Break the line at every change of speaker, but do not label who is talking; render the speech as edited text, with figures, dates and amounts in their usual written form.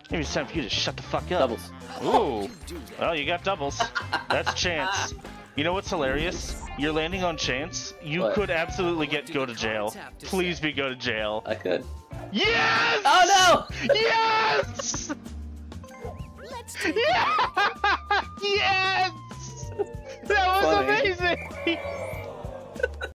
Maybe it's time for you to shut the fuck up.
Doubles.
Ooh. Well, you got doubles. That's chance. You know what's hilarious? You're landing on chance. You
What?
could absolutely go to jail. Please go to jail.
I could.
Yes!
Oh no!
Yes! Yeah! Yes! That was
Funny.
amazing!